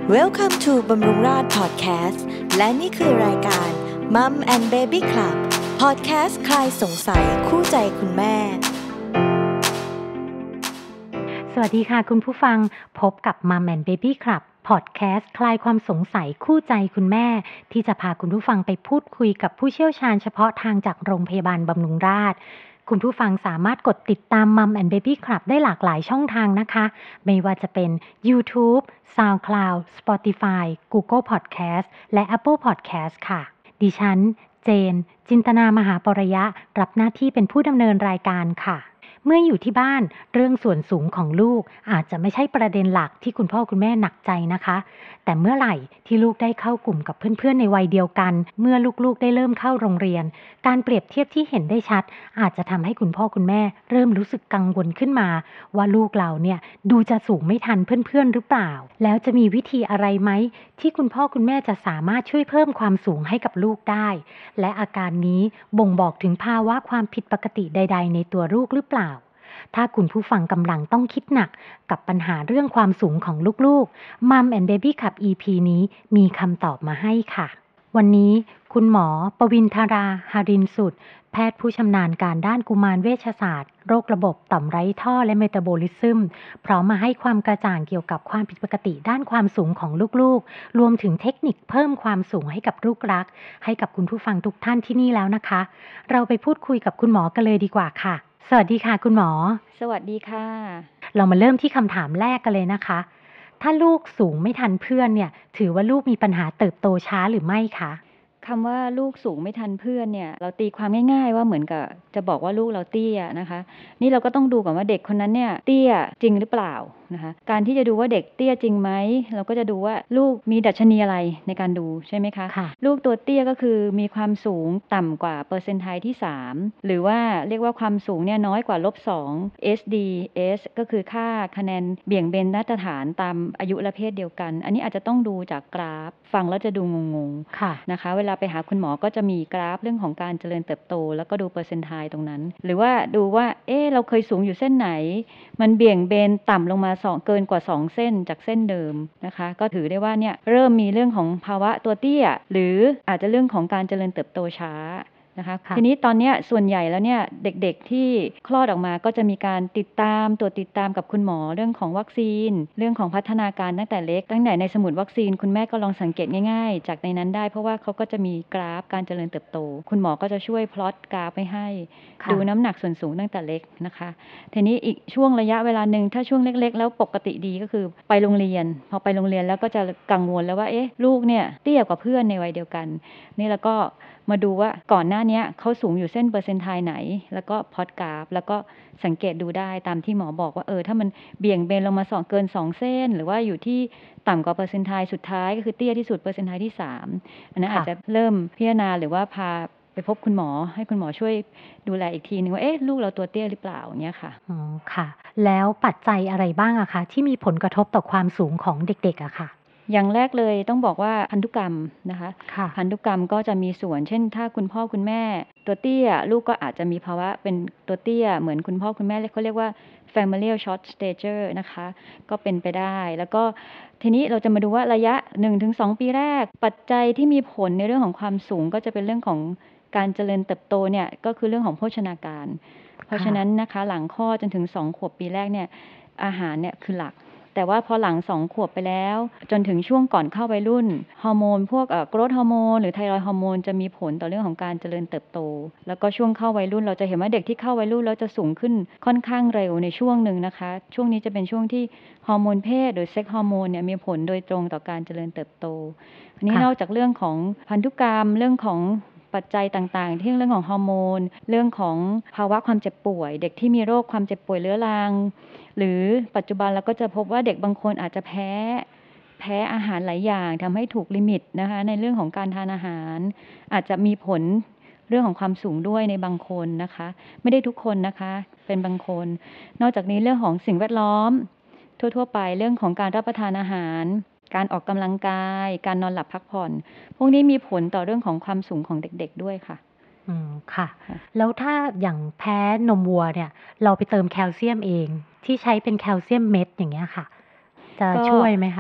Welcome to บำรุงราษฎร์ Podcast และนี่คือรายการ Mum and Baby Club Podcast คลายสงสัยคู่ใจคุณแม่สวัสดีค่ะคุณผู้ฟังพบกับ Mum and Baby Club Podcast คลายความสงสัยคู่ใจคุณแม่ที่จะพาคุณผู้ฟังไปพูดคุยกับผู้เชี่ยวชาญเฉพาะทางจากโรงพยาบาลบำรุงราษฎร์คุณผู้ฟังสามารถกดติดตาม Mum and Baby Club ได้หลากหลายช่องทางนะคะไม่ว่าจะเป็น YouTube, SoundCloud, Spotify, Google Podcast และ Apple Podcast ค่ะดิฉันเจนจินตนามหาปรยะรับหน้าที่เป็นผู้ดำเนินรายการค่ะเมื่ออยู่ที่บ้านเรื่องส่วนสูงของลูกอาจจะไม่ใช่ประเด็นหลักที่คุณพ่อคุณแม่หนักใจนะคะแต่เมื่อไหร่ที่ลูกได้เข้ากลุ่มกับเพื่อนๆในวัยเดียวกันเมื่อลูกๆได้เริ่มเข้าโรงเรียนการเปรียบเทียบที่เห็นได้ชัดอาจจะทำให้คุณพ่อคุณแม่เริ่มรู้สึกกังวลขึ้นมาว่าลูกเราเนี่ยดูจะสูงไม่ทันเพื่อนๆหรือเปล่าแล้วจะมีวิธีอะไรไหมที่คุณพ่อคุณแม่จะสามารถช่วยเพิ่มความสูงให้กับลูกได้และอาการนี้บ่งบอกถึงภาวะความผิดปกติใดๆในตัวลูกหรือเปล่าถ้าคุณผู้ฟังกำลังต้องคิดหนักกับปัญหาเรื่องความสูงของลูกๆ Mum and Baby Club EP นี้มีคำตอบมาให้ค่ะวันนี้คุณหมอปวินทราหรินสุดแพทย์ผู้ชำนาญการด้านกุมารเวชศาสตร์โรคระบบต่อมไร้ท่อและเมตาบอลิซึมพร้อมมาให้ความกระจ่างเกี่ยวกับความผิดปกติด้านความสูงของลูกๆรวมถึงเทคนิคเพิ่มความสูงให้กับลูกรักให้กับคุณผู้ฟังทุกท่านที่นี่แล้วนะคะเราไปพูดคุยกับคุณหมอกันเลยดีกว่าค่ะสวัสดีค่ะคุณหมอสวัสดีค่ะเรามาเริ่มที่คำถามแรกกันเลยนะคะถ้าลูกสูงไม่ทันเพื่อนเนี่ยถือว่าลูกมีปัญหาเติบโตช้าหรือไม่คะคำว่าลูกสูงไม่ทันเพื่อนเนี่ยเราตีความง่ายๆว่าเหมือนกับจะบอกว่าลูกเราเตี้ยนะคะนี่เราก็ต้องดูก่อนว่าเด็กคนนั้นเนี่ยเตี้ยจริงหรือเปล่านะคะการที่จะดูว่าเด็กเตี้ยจริงไหมเราก็จะดูว่าลูกมีดัชนีอะไรในการดูใช่ไหมคะลูกตัวเตี้ยก็คือมีความสูงต่ำกว่าเปอร์เซ็นต์ไทที่3หรือว่าเรียกว่าความสูงเนี่ยน้อยกว่า-2 SDS ก็คือค่าคะแนนเบี่ยงเบนมาตรฐานตามอายุและเพศเดียวกันอันนี้อาจจะต้องดูจากกราฟฟังแล้วจะดูงงๆนะคะเวลาไปหาคุณหมอก็จะมีกราฟเรื่องของการเจริญเติบโตแล้วก็ดูเปอร์เซ็นต์ไทตรงนั้นหรือว่าดูว่าเราเคยสูงอยู่เส้นไหนมันเบี่ยงเบนต่ำลงมาเกินกว่า2เส้นจากเส้นเดิมนะคะก็ถือได้ว่าเนี่ยเริ่มมีเรื่องของภาวะตัวเตี้ยหรืออาจจะเรื่องของการเจริญเติบโตช้านะคะทีนี้ตอนนี้ส่วนใหญ่แล้วเนี่ยเด็กๆที่คลอดออกมาก็จะมีการติดตามกับคุณหมอเรื่องของวัคซีนเรื่องของพัฒนาการตั้งแต่เล็กตั้งแต่ในสมุดวัคซีนคุณแม่ก็ลองสังเกตง่ายๆจากในนั้นได้เพราะว่าเขาก็จะมีกราฟการเจริญเติบโตคุณหมอก็จะช่วยพลอตกราฟให้ดูน้ำหนักส่วนสูงตั้งแต่เล็กนะคะทีนี้อีกช่วงระยะเวลานึงถ้าช่วงเล็กๆแล้วปกติดีก็คือไปโรงเรียนพอไปโรงเรียนแล้วก็จะกังวลแล้วว่าลูกเนี่ยเตี้ยกว่าเพื่อนในวัยเดียวกันนี่แล้วก็มาดูว่าก่อนหน้านี้เขาสูงอยู่เส้นเปอร์เซ็นต์ไทไหนแล้วก็พลอตกราฟแล้วก็สังเกตดูได้ตามที่หมอบอกว่าถ้ามันเบี่ยงเบนลงมาเกิน2เส้นหรือว่าอยู่ที่ต่ำกว่าเปอร์เซ็นต์ไทสุดท้ายก็คือเตี้ยที่สุดเปอร์เซ็นต์ไทที่3อันนั้นอาจจะเริ่มพิจารณาหรือว่าพาไปพบคุณหมอให้คุณหมอช่วยดูแลอีกทีนึงว่าลูกเราตัวเตี้ยหรือเปล่าเนี้ยค่ะอ๋อค่ะแล้วปัจจัยอะไรบ้างอะคะที่มีผลกระทบต่อความสูงของเด็กๆอะค่ะอย่างแรกเลยต้องบอกว่าพันธุกรรมนะคะพันธุกรรมก็จะมีส่วนเช่นถ้าคุณพ่อคุณแม่ตัวเตี้ยลูกก็อาจจะมีภาวะเป็นตัวเตี้ยเหมือนคุณพ่อคุณแม่เขาเรียกว่า familial short stature นะคะก็เป็นไปได้แล้วก็ทีนี้เราจะมาดูว่าระยะ 1-2 ปีแรกปัจจัยที่มีผลในเรื่องของความสูงก็จะเป็นเรื่องของการเจริญเติบโตเนี่ยก็คือเรื่องของโภชนาการเพราะฉะนั้นนะคะหลังคลอดจนถึง2ขวบปีแรกเนี่ยอาหารเนี่ยคือหลักแต่ว่าพอหลัง2ขวบไปแล้วจนถึงช่วงก่อนเข้าวัยรุ่นฮอร์โมนพวกโกรทฮอร์โมนหรือไทรอยด์ฮอร์โมนจะมีผลต่อเรื่องของการเจริญเติบโตแล้วก็ช่วงเข้าวัยรุ่นเราจะเห็นว่าเด็กที่เข้าวัยรุ่นแล้วจะสูงขึ้นค่อนข้างเร็วในช่วงนึงนะคะช่วงนี้จะเป็นช่วงที่ฮอร์โมนเพศหรือเซ็กฮอร์โมนเนี่ยมีผลโดยตรงต่อการเจริญเติบโตอันนี้นอกจากเรื่องของพันธุกรรมเรื่องของปัจจัยต่างๆที่เรื่องของฮอร์โมนเรื่องของภาวะความเจ็บป่วยเด็กที่มีโรคความเจ็บป่วยเรื้อรังหรือปัจจุบันเราก็จะพบว่าเด็กบางคนอาจจะแพ้อาหารหลายอย่างทำให้ถูกลิมิตนะคะในเรื่องของการทานอาหารอาจจะมีผลเรื่องของความสูงด้วยในบางคนนะคะไม่ได้ทุกคนนะคะเป็นบางคนนอกจากนี้เรื่องของสิ่งแวดล้อมทั่วๆไปเรื่องของการรับประทานอาหารการออกกำลังกายการนอนหลับพักผ่อนพวกนี้มีผลต่อเรื่องของความสูงของเด็กๆด้วยค่ะค่ะแล้วถ้าอย่างแพ้นมวัวเนี่ยเราไปเติมแคลเซียมเองที่ใช้เป็นแคลเซียมเม็ดอย่างเงี้ยค่ะจะช่วยไหมคะ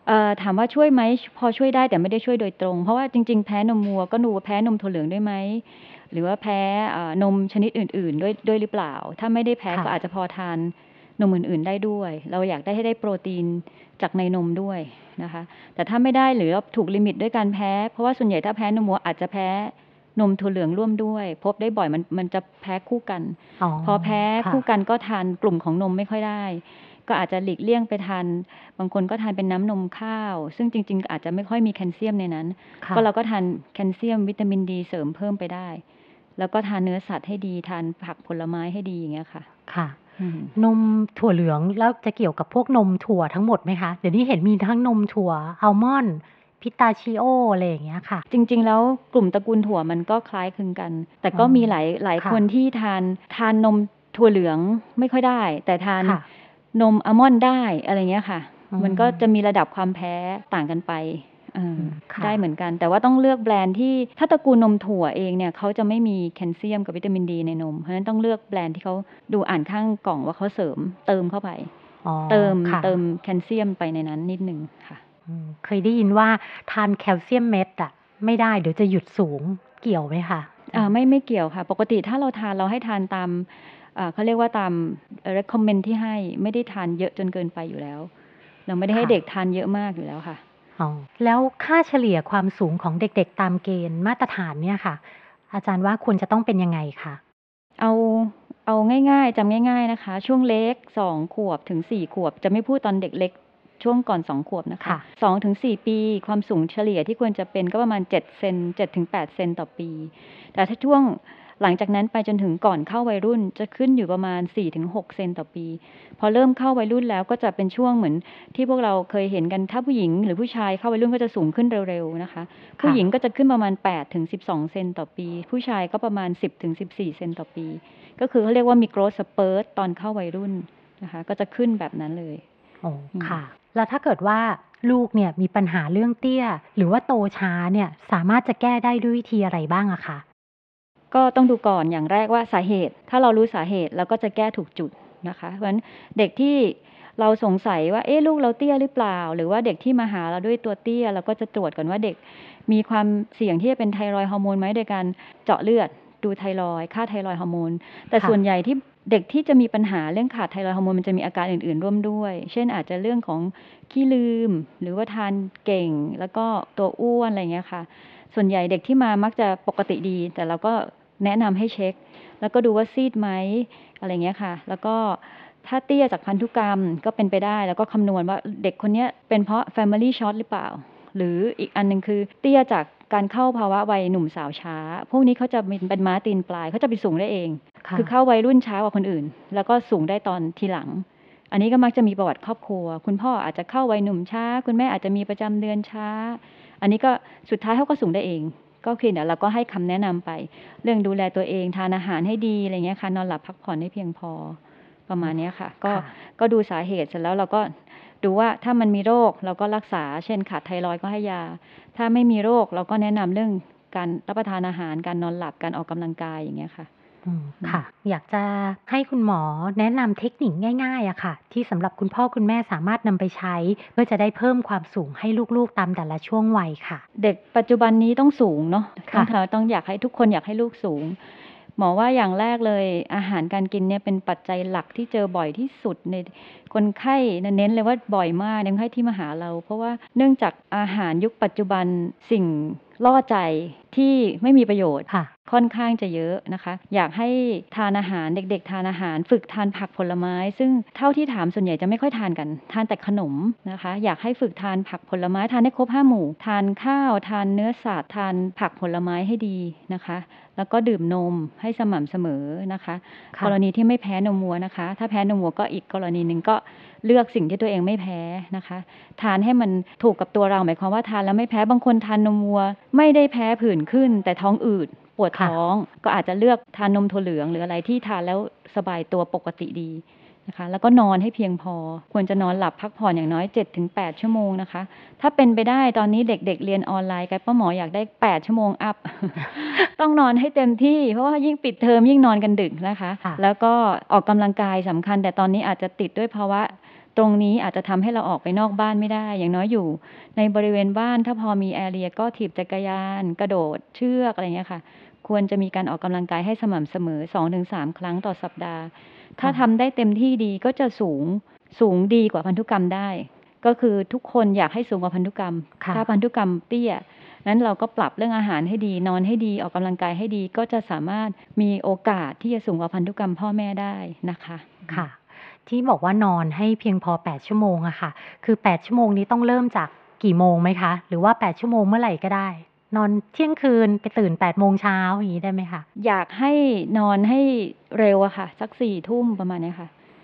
ถามว่าช่วยไหมพอช่วยได้แต่ไม่ได้ช่วยโดยตรงเพราะว่าจริงๆแพ้นมวัวก็ดูว่าแพ้นมถั่วเหลืองด้วยไหมหรือว่าแพ้นมชนิดอื่นๆด้วยหรือเปล่าถ้าไม่ได้แพ้ก็อาจจะพอทานนมอื่นๆได้ด้วยเราอยากให้ได้โปรตีนจากในนมด้วยนะคะแต่ถ้าไม่ได้หรือถูกลิมิตด้วยการแพ้เพราะว่าส่วนใหญ่ถ้าแพ้นมวัวอาจจะแพ้นมถั่วเหลืองร่วมด้วยพบได้บ่อยมันจะแพ้คู่กันพอแพ้คู่กันก็ทานกลุ่มของนมไม่ค่อยได้ก็อาจจะหลีกเลี่ยงไปทานบางคนก็ทานเป็นน้ำนมข้าวซึ่งจริงๆอาจจะไม่ค่อยมีแคลเซียมในนั้นก็เราก็ทานแคลเซียมวิตามินดีเสริมเพิ่มไปได้แล้วก็ทานเนื้อสัตว์ให้ดีทานผักผลไม้ให้ดีอย่างเงี้ยค่ะค่ะนมถั่วเหลืองแล้วจะเกี่ยวกับพวกนมถั่วทั้งหมดไหมคะเดี๋ยวนี้เห็นมีทั้งนมถั่วอัลมอนด์พิสตาชิโออะไรอย่างเงี้ยค่ะจริงๆแล้วกลุ่มตระกูลถั่วมันก็คล้ายคลึงกันแต่ก็มีหลายคนที่ทานนมถั่วเหลืองไม่ค่อยได้แต่ทานนมอัลมอนด์ได้อะไรเงี้ยค่ะมันก็จะมีระดับความแพ้ต่างกันไปได้เหมือนกันแต่ว่าต้องเลือกแบรนด์ที่ถ้าตระกูลนมถั่วเองเนี่ยเขาจะไม่มีแคลเซียมกับวิตามินดีในนมเพราะฉะนั้นต้องเลือกแบรนด์ที่เขาดูอ่านข้างกล่องว่าเขาเสริมเติมเข้าไปเติมแคลเซียมไปในนั้นนิดนึงค่ะเคยได้ยินว่าทานแคลเซียมเม็ดอะไม่ได้เดี๋ยวจะหยุดสูงเกี่ยวไหมคะไม่เกี่ยวค่ะปกติถ้าเราให้ทานตามเขาเรียกว่าตาม recommend ที่ให้ไม่ได้ทานเยอะจนเกินไปอยู่แล้วเราไม่ได้ให้เด็กทานเยอะมากอยู่แล้วค่ะแล้วค่าเฉลี่ยความสูงของเด็กๆตามเกณฑ์มาตรฐานเนี่ยค่ะอาจารย์ว่าควรจะต้องเป็นยังไงคะเอาง่ายๆจำง่ายๆนะคะช่วงเล็ก2 ขวบถึง4 ขวบจะไม่พูดตอนเด็กเล็กช่วงก่อน2 ขวบนะคะ2 ถึง 4 ปีความสูงเฉลี่ยที่ควรจะเป็นก็ประมาณ7 เซน7 ถึง 8 เซนต่อปีแต่ถ้าช่วงหลังจากนั้นไปจนถึงก่อนเข้าวัยรุ่นจะขึ้นอยู่ประมาณ 4-6 เซนต่อปีพอเริ่มเข้าวัยรุ่นแล้วก็จะเป็นช่วงเหมือนที่พวกเราเคยเห็นกันถ้าผู้หญิงหรือผู้ชายเข้าวัยรุ่นก็จะสูงขึ้นเร็วๆนะคะผู้หญิงก็จะขึ้นประมาณ 8-12 เซนต่อปีผู้ชายก็ประมาณ 10-14 เซนต่อปีก็คือเขาเรียกว่ามี growth spurt ตอนเข้าวัยรุ่นนะคะก็จะขึ้นแบบนั้นเลยค่ะแล้วถ้าเกิดว่าลูกเนี่ยมีปัญหาเรื่องเตี้ยหรือว่าโตช้าเนี่ยสามารถจะแก้ได้ด้วยวิธีอะไรบ้างอะคะก็ต้องดูก่อนอย่างแรกว่าสาเหตุถ้าเรารู้สาเหตุเราก็จะแก้ถูกจุดนะคะเพราะฉะนั้นเด็กที่เราสงสัยว่าลูกเราเตี้ยหรือเปล่าหรือว่าเด็กที่มาหาเราด้วยตัวเตี้ยเราก็จะตรวจก่อนว่าเด็กมีความเสี่ยงที่จะเป็นไทรอยด์ฮอร์โมนไหมโดยการเจาะเลือดดูไทรอยด์ค่าไทรอยด์ฮอร์โมนแต่ส่วนใหญ่ที่เด็กที่จะมีปัญหาเรื่องขาดไทรอยด์ฮอร์โมนมันจะมีอาการอื่นๆร่วมด้วยเช่นอาจจะเรื่องของขี้ลืมหรือว่าทานเก่งแล้วก็ตัวอ้วนอะไรเงี้ยค่ะส่วนใหญ่เด็กที่มามักจะปกติดีแต่เราก็แนะนำให้เช็คแล้วก็ดูว่าซีดไหมอะไรเงี้ยค่ะแล้วก็ถ้าเตี้ยจากพันธุกรรมก็เป็นไปได้แล้วก็คำนวณว่าเด็กคนนี้เป็นเพราะ family short หรือเปล่าหรืออีกอันนึงคือเตี้ยจากการเข้าภาวะวัยหนุ่มสาวช้าพวกนี้เขาจะเป็นม้าตีนปลายเขาจะไปสูงได้เองคือเข้าวัยรุ่นช้ากว่าคนอื่นแล้วก็สูงได้ตอนทีหลังอันนี้ก็มักจะมีประวัติครอบครัวคุณพ่ออาจจะเข้าวัยหนุ่มช้าคุณแม่อาจจะมีประจำเดือนช้าอันนี้ก็สุดท้ายเขาก็สูงได้เองก็คือเนี่ยเราก็ให้คำแนะนำไปเรื่องดูแลตัวเองทานอาหารให้ดีอะไรเงี้ยค่ะนอนหลับพักผ่อนให้เพียงพอประมาณนี้ค่ะก็ดูสาเหตุเสร็จแล้วเราก็ดูว่าถ้ามันมีโรคเราก็รักษาเช่นขาดไทรอยด์ก็ให้ยาถ้าไม่มีโรคเราก็แนะนำเรื่องการรับประทานอาหารการนอนหลับการออกกำลังกายอย่างเงี้ยค่ะค่ะอยากจะให้คุณหมอแนะนำเทคนิคง่ายๆอะค่ะที่สำหรับคุณพ่อคุณแม่สามารถนำไปใช้เพื่อจะได้เพิ่มความสูงให้ลูกๆตามแต่ละช่วงวัยค่ะเด็กปัจจุบันนี้ต้องสูงเนาะต้องอยากให้ทุกคนอยากให้ลูกสูงหมอว่าอย่างแรกเลยอาหารการกินเนี่ยเป็นปัจจัยหลักที่เจอบ่อยที่สุดในคนไข้เน้นเลยว่าบ่อยมากในคนไข้ที่มาหาเราเพราะว่าเนื่องจากอาหารยุคปัจจุบันสิ่งล่อใจที่ไม่มีประโยชน์ค่อนข้างจะเยอะนะคะอยากให้ทานอาหารเด็กๆทานอาหารฝึกทานผักผลไม้ซึ่งเท่าที่ถามส่วนใหญ่จะไม่ค่อยทานกันทานแต่ขนมนะคะอยากให้ฝึกทานผักผลไม้ทานให้ครบ5 หมู่ทานข้าวทานเนื้อสัตว์ทานผักผลไม้ให้ดีนะคะแล้วก็ดื่มนมให้สม่ำเสมอนะคะกรณีที่ไม่แพ้นมวัวนะคะถ้าแพ้นมวัวก็อีกกรณีนึงก็เลือกสิ่งที่ตัวเองไม่แพ้นะคะทานให้มันถูกกับตัวเราหมายความว่าทานแล้วไม่แพ้บางคนทานนมวัวไม่ได้แพ้ผื่นขึ้นแต่ท้องอืดปวดท้องก็อาจจะเลือกทานนมถั่วเหลืองหรืออะไรที่ทานแล้วสบายตัวปกติดีนะคะแล้วก็นอนให้เพียงพอควรจะนอนหลับพักผ่อนอย่างน้อย 7-8 ชั่วโมงนะคะถ้าเป็นไปได้ตอนนี้เด็กๆเรียนออนไลน์กันป้าหมออยากได้8 ชั่วโมงอัพ ต้องนอนให้เต็มที่เพราะว่ายิ่งปิดเทอมยิ่งนอนกันดึกนะคะแล้วก็ออกกำลังกายสำคัญแต่ตอนนี้อาจจะติดด้วยภาวะตรงนี้อาจจะทำให้เราออกไปนอกบ้านไม่ได้อย่างน้อยอยู่ในบริเวณบ้านถ้าพอมีแอเรียก็ถีบจักรยานกระโดดเชือกอะไรเงี้ยค่ะควรจะมีการออกกำลังกายให้สม่ำเสมอ 2-3 ครั้งต่อสัปดาห์ถ้าทำได้เต็มที่ดีก็จะสูงดีกว่าพันธุกรรมได้ก็คือทุกคนอยากให้สูงกว่าพันธุกรรมถ้าพันธุกรรมเตี้ยนั้นเราก็ปรับเรื่องอาหารให้ดีนอนให้ดีออกกำลังกายให้ดีก็จะสามารถมีโอกาสที่จะสูงกว่าพันธุกรรมพ่อแม่ได้นะคะค่ะที่บอกว่านอนให้เพียงพอ8ชั่วโมงอะค่ะคือ8ชั่วโมงนี้ต้องเริ่มจากกี่โมงไหมคะหรือว่า8ชั่วโมงเมื่อไหร่ก็ได้นอนเที่ยงคืนไปตื่น8โมงเช้าอย่างนี้ได้ไหมคะอยากให้นอนให้เร็วอะค่ะสัก4ทุ่มประมาณนี้ค่ะ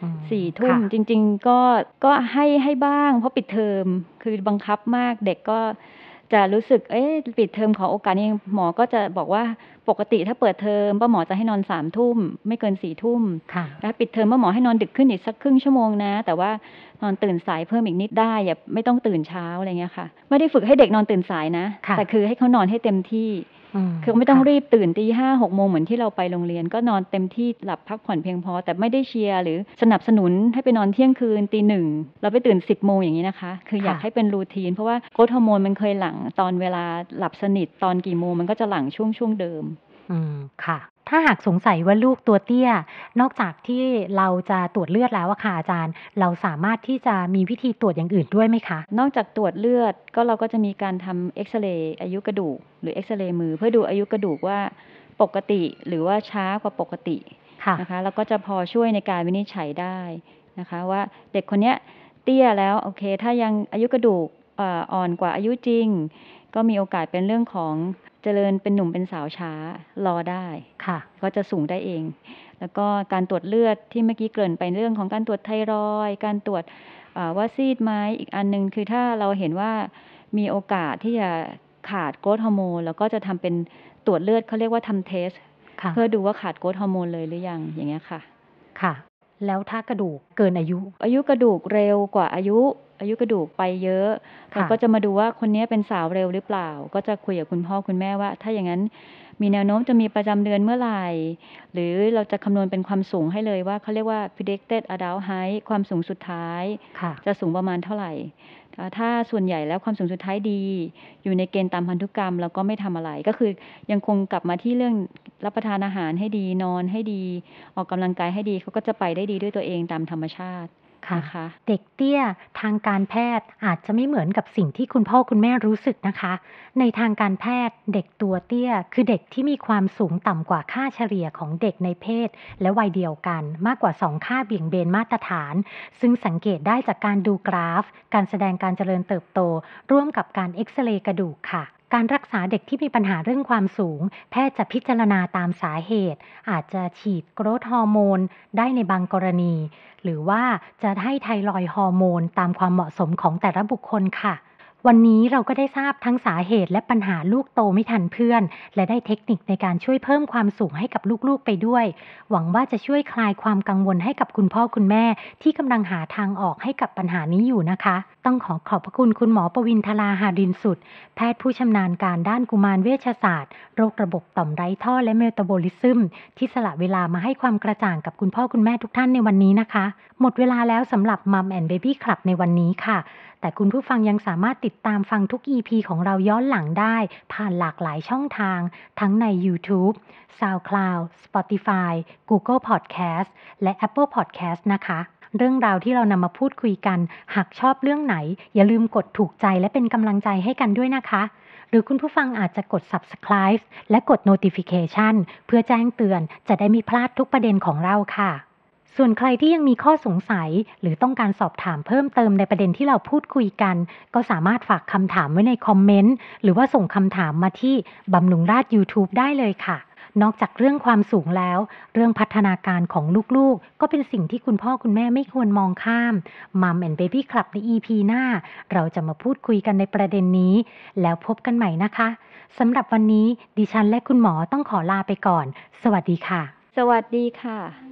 4ทุ่มจริงๆก็ให้บ้างเพราะปิดเทอมคือบังคับมากเด็กก็จะรู้สึกปิดเทอมขอโอกาสนี้หมอก็จะบอกว่าปกติถ้าเปิดเทอมป้าหมอจะให้นอน3ทุ่มไม่เกิน4ทุ่มแล้วปิดเทอมป้าหมอให้นอนดึกขึ้นอีกสักครึ่งชั่วโมงนะแต่ว่านอนตื่นสายเพิ่มอีกนิดได้อย่าไม่ต้องตื่นเช้าอะไรเงี้ยค่ะไม่ได้ฝึกให้เด็กนอนตื่นสายนะแต่คือให้เขานอนให้เต็มที่คือไม่ต้องรีบตื่นตี 5-6 โมงเหมือนที่เราไปโรงเรียนก็นอนเต็มที่หลับพักผ่อนเพียงพอแต่ไม่ได้เชียร์หรือสนับสนุนให้ไปนอนเที่ยงคืนตี 1เราไปตื่น10 โมงอย่างนี้นะคะคืออยากให้เป็นรูทีนเพราะว่าโกรทฮอร์โมนมันเคยหลั่งตอนเวลาหลับสนิทตอนกี่โมงมันก็จะหลั่งช่วงเดิมค่ะถ้าหากสงสัยว่าลูกตัวเตี้ยนอกจากที่เราจะตรวจเลือดแล้วอะค่ะอาจารย์เราสามารถที่จะมีวิธีตรวจอย่างอื่นด้วยไหมคะนอกจากตรวจเลือดก็เราก็จะมีการทำเอ็กซเรย์อายุกระดูกหรือเอ็กซเรย์มือเพื่อดูอายุกระดูกว่าปกติหรือว่าช้ากว่าปกตินะคะแล้วก็จะพอช่วยในการวินิจฉัยได้นะคะว่าเด็กคนนี้เตี้ยแล้วโอเคถ้ายังอายุกระดูกอ่อนกว่าอายุจริงก็มีโอกาสเป็นเรื่องของเจริญเป็นหนุ่มเป็นสาวช้ารอได้ก็จะสูงได้เองแล้วก็การตรวจเลือดที่เมื่อกี้เกริ่นไปเรื่องของการตรวจไทรอยด์การตรวจว่าซีดไหมอีกอันนึงคือถ้าเราเห็นว่ามีโอกาสที่จะขาดโกรทฮอร์โมนแล้วก็จะทำเป็นตรวจเลือดเขาเรียกว่าทำเทสเพื่อดูว่าขาดโกรทฮอร์โมนเลยหรือยังอย่างเงี้ยค่ะแล้วถ้ากระดูกเกินอายุกระดูกเร็วกว่าอายุกระดูกไปเยอะเราก็จะมาดูว่าคนนี้เป็นสาวเร็วหรือเปล่าก็จะคุยกับคุณพ่อคุณแม่ว่าถ้าอย่างนั้นมีแนวโน้มจะมีประจำเดือนเมื่อไหร่หรือเราจะคำนวณเป็นความสูงให้เลยว่าเขาเรียกว่า predicted adult height ความสูงสุดท้ายจะสูงประมาณเท่าไหร่ถ้าส่วนใหญ่แล้วความสูงสุดท้ายดีอยู่ในเกณฑ์ตามพันธุกรรมแล้วก็ไม่ทำอะไรก็คือยังคงกลับมาที่เรื่องรับประทานอาหารให้ดีนอนให้ดีออกกำลังกายให้ดีเขาก็จะไปได้ดีด้วยตัวเองตามธรรมชาติค่ะเด็กเตี้ยทางการแพทย์อาจจะไม่เหมือนกับสิ่งที่คุณพ่อคุณแม่รู้สึกนะคะในทางการแพทย์เด็กตัวเตี้ยคือเด็กที่มีความสูงต่ำกว่าค่าเฉลี่ยของเด็กในเพศและวัยเดียวกันมากกว่า2ค่าเบี่ยงเบนมาตรฐานซึ่งสังเกตได้จากการดูกราฟการแสดงการเจริญเติบโตร่วมกับการเอ็กซเรย์กระดูกค่ะการรักษาเด็กที่มีปัญหาเรื่องความสูงแพทย์จะพิจารณาตามสาเหตุอาจจะฉีดโกรทฮอร์โมนได้ในบางกรณีหรือว่าจะให้ไทรอยด์ฮอร์โมนตามความเหมาะสมของแต่ละบุคคลค่ะวันนี้เราก็ได้ทราบทั้งสาเหตุและปัญหาลูกโตไม่ทันเพื่อนและได้เทคนิคในการช่วยเพิ่มความสูงให้กับลูกๆไปด้วยหวังว่าจะช่วยคลายความกังวลให้กับคุณพ่อคุณแม่ที่กำลังหาทางออกให้กับปัญหานี้อยู่นะคะต้องขอบพระคุณคุณหมอปวินทราหารินสุดแพทย์ผู้ชำนาญการด้านกุมารเวชศาสตร์โรคระบบต่อมไร้ท่อและเมตาบอลิซึมที่สละเวลามาให้ความกระจ่างกับคุณพ่อคุณแม่ทุกท่านในวันนี้นะคะหมดเวลาแล้วสำหรับ Mum and Baby Club ในวันนี้ค่ะแต่คุณผู้ฟังยังสามารถติดตามฟังทุก EP ของเราย้อนหลังได้ผ่านหลากหลายช่องทางทั้งใน YouTube, SoundCloud, Spotify, Google Podcast และ Apple Podcast นะคะเรื่องราวที่เรานำมาพูดคุยกันหากชอบเรื่องไหนอย่าลืมกดถูกใจและเป็นกำลังใจให้กันด้วยนะคะหรือคุณผู้ฟังอาจจะกด Subscribe และกด Notification เพื่อแจ้งเตือนจะได้ไม่พลาดทุกประเด็นของเราค่ะส่วนใครที่ยังมีข้อสงสัยหรือต้องการสอบถามเพิ่มเติมในประเด็นที่เราพูดคุยกันก็สามารถฝากคำถามไว้ในคอมเมนต์หรือว่าส่งคำถามมาที่บำรุงราษฎร์ YouTube ได้เลยค่ะนอกจากเรื่องความสูงแล้วเรื่องพัฒนาการของลูกๆก็เป็นสิ่งที่คุณพ่อคุณแม่ไม่ควรมองข้าม Mum and Baby Club ใน EP หน้าเราจะมาพูดคุยกันในประเด็นนี้แล้วพบกันใหม่นะคะสำหรับวันนี้ดิฉันและคุณหมอต้องขอลาไปก่อนสวัสดีค่ะสวัสดีค่ะ